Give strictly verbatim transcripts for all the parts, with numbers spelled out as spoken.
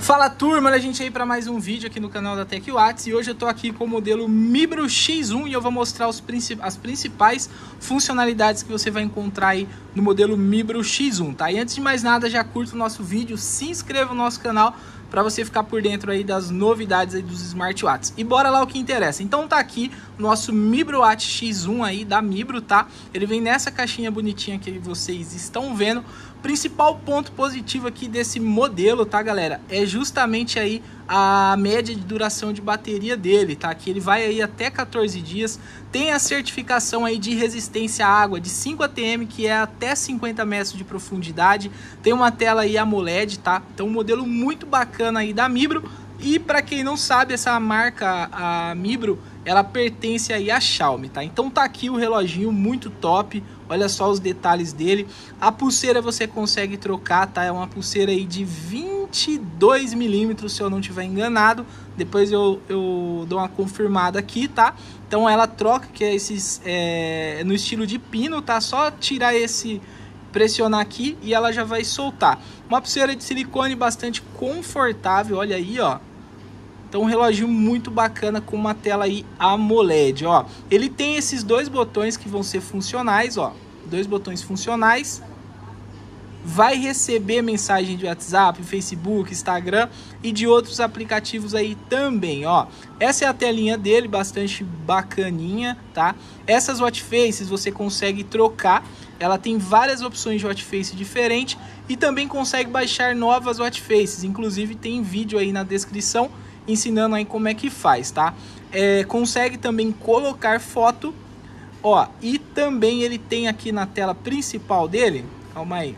Fala turma, olha a gente aí para mais um vídeo aqui no canal da TecWatts e hoje eu tô aqui com o modelo Mibro X um e eu vou mostrar os princip as principais funcionalidades que você vai encontrar aí no modelo Mibro X um, tá? E antes de mais nada, já curta o nosso vídeo, se inscreva no nosso canal para você ficar por dentro aí das novidades aí dos smartwatches. E bora lá o que interessa. Então tá aqui o nosso MibroWatch X um aí da Mibro, tá? Ele vem nessa caixinha bonitinha que vocês estão vendo. Principal ponto positivo aqui desse modelo, tá, galera? É justamente aí a média de duração de bateria dele, tá? Que ele vai aí até quatorze dias. Tem a certificação aí de resistência à água de cinco A T M, que é até cinquenta metros de profundidade. Tem uma tela aí AMOLED, tá? Então um modelo muito bacana aí da Mibro. E para quem não sabe, essa marca, a Mibro, ela pertence aí à Xiaomi, tá? Então tá aqui o reloginho muito top, olha só os detalhes dele. A pulseira você consegue trocar, tá? É uma pulseira aí de vinte e dois milímetros, se eu não estiver enganado. Depois eu, eu dou uma confirmada aqui, tá? Então ela troca, que é esses é, no estilo de pino, tá? Só tirar esse, pressionar aqui e ela já vai soltar. Uma pulseira de silicone bastante confortável, olha aí, ó. Então um reloginho muito bacana com uma tela aí AMOLED, ó. Ele tem esses dois botões que vão ser funcionais, ó. Dois botões funcionais. Vai receber mensagem de WhatsApp, Facebook, Instagram e de outros aplicativos aí também, ó. Essa é a telinha dele, bastante bacaninha, tá? Essas watch faces você consegue trocar. Ela tem várias opções de watch face diferentes e também consegue baixar novas watch faces. Inclusive tem vídeo aí na descrição ensinando aí como é que faz, tá? É, consegue também colocar foto, ó, e também ele tem aqui na tela principal dele, calma aí,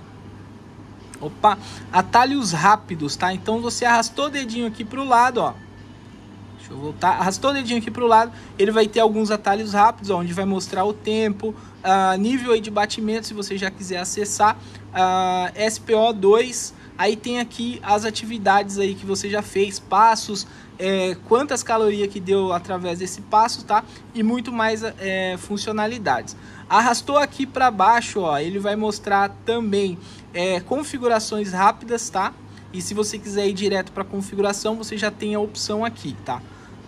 opa, atalhos rápidos, tá? Então você arrastou o dedinho aqui pro lado, ó, deixa eu voltar, arrastou o dedinho aqui pro lado, ele vai ter alguns atalhos rápidos, ó, onde vai mostrar o tempo, uh, nível aí de batimento, se você já quiser acessar, uh, S P O dois. Aí tem aqui as atividades aí que você já fez, passos, é, quantas calorias que deu através desse passo, tá? E muito mais é, funcionalidades. Arrastou aqui para baixo, ó, ele vai mostrar também é, configurações rápidas, tá? E se você quiser ir direto para configuração, você já tem a opção aqui, tá?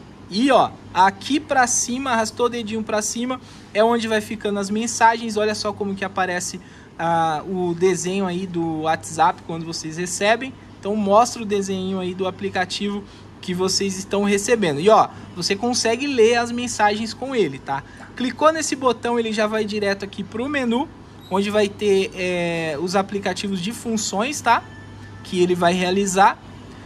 E ó, aqui para cima, arrastou o dedinho para cima, é onde vai ficando as mensagens. Olha só como que aparece Uh, o desenho aí do WhatsApp quando vocês recebem. Então mostra o desenho aí do aplicativo que vocês estão recebendo. E ó, você consegue ler as mensagens com ele, tá? Clicou nesse botão, ele já vai direto aqui pro menu, onde vai ter é, os aplicativos de funções, tá? Que ele vai realizar.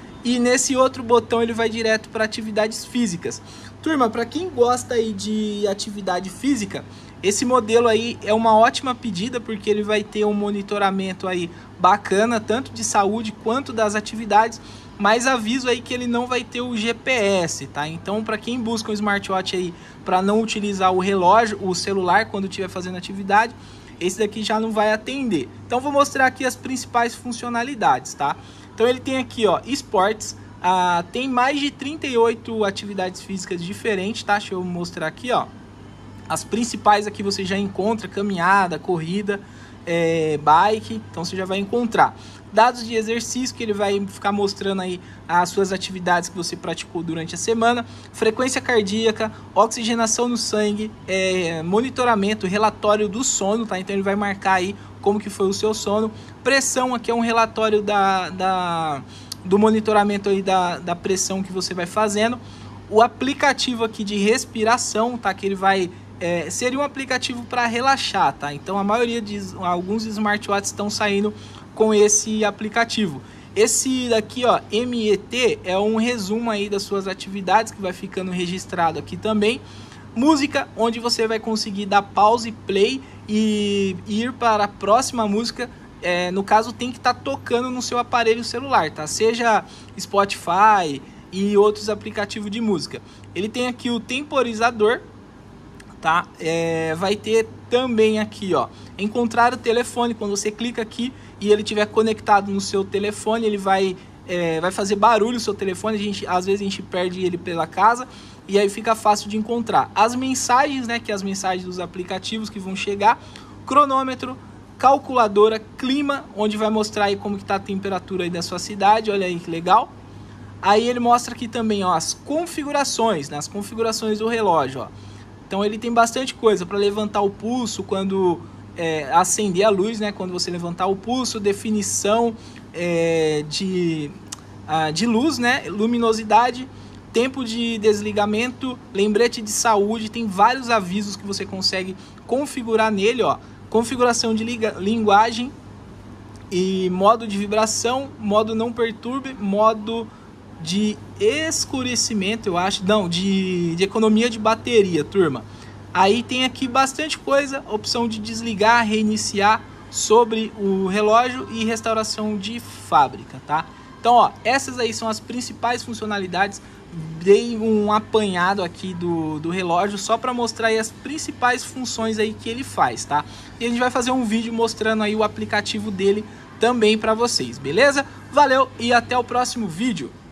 E nesse outro botão ele vai direto para atividades físicas. Turma, para quem gosta aí de atividade física, esse modelo aí é uma ótima pedida, porque ele vai ter um monitoramento aí bacana, tanto de saúde quanto das atividades, mas aviso aí que ele não vai ter o G P S, tá? Então, para quem busca um smartwatch aí para não utilizar o relógio, o celular quando estiver fazendo atividade, esse daqui já não vai atender. Então, vou mostrar aqui as principais funcionalidades, tá? Então, ele tem aqui, ó, esportes, ah, tem mais de trinta e oito atividades físicas diferentes, tá? Deixa eu mostrar aqui, ó. As principais aqui você já encontra, caminhada, corrida, é, bike, então você já vai encontrar. Dados de exercício, que ele vai ficar mostrando aí as suas atividades que você praticou durante a semana. Frequência cardíaca, oxigenação no sangue, é, monitoramento, relatório do sono, tá? Então ele vai marcar aí como que foi o seu sono. Pressão, aqui é um relatório da, da, do monitoramento aí da, da pressão que você vai fazendo. O aplicativo aqui de respiração, tá? Que ele vai... É, seria um aplicativo para relaxar, tá? Então a maioria de alguns smartwatches estão saindo com esse aplicativo. Esse daqui, ó, M E T, é um resumo aí das suas atividades que vai ficando registrado aqui também. Música, onde você vai conseguir dar pause, play e ir para a próxima música. É, no caso, tem que estar tá tocando no seu aparelho celular, tá? Seja Spotify e outros aplicativos de música. Ele tem aqui o temporizador, tá? É, vai ter também aqui, ó, encontrar o telefone. Quando você clica aqui e ele estiver conectado no seu telefone, ele vai, é, vai fazer barulho no seu telefone. A gente, às vezes a gente perde ele pela casa e aí fica fácil de encontrar. As mensagens, né, que é as mensagens dos aplicativos que vão chegar, cronômetro, calculadora, clima, onde vai mostrar aí como que tá a temperatura aí da sua cidade. Olha aí que legal. Aí ele mostra aqui também, ó, as configurações, né, as configurações do relógio, ó. Então ele tem bastante coisa para levantar o pulso quando é, acender a luz, né, quando você levantar o pulso, definição é, de, uh, de luz, né, luminosidade, tempo de desligamento, lembrete de saúde, tem vários avisos que você consegue configurar nele, ó. Configuração de liga, linguagem e modo de vibração, modo não perturbe, modo de escurecimento, eu acho, não, de, de economia de bateria, turma. Aí tem aqui bastante coisa, opção de desligar, reiniciar sobre o relógio e restauração de fábrica, tá? Então, ó, essas aí são as principais funcionalidades. Dei um apanhado aqui do, do relógio só para mostrar aí as principais funções aí que ele faz, tá? E a gente vai fazer um vídeo mostrando aí o aplicativo dele também para vocês, beleza? Valeu e até o próximo vídeo!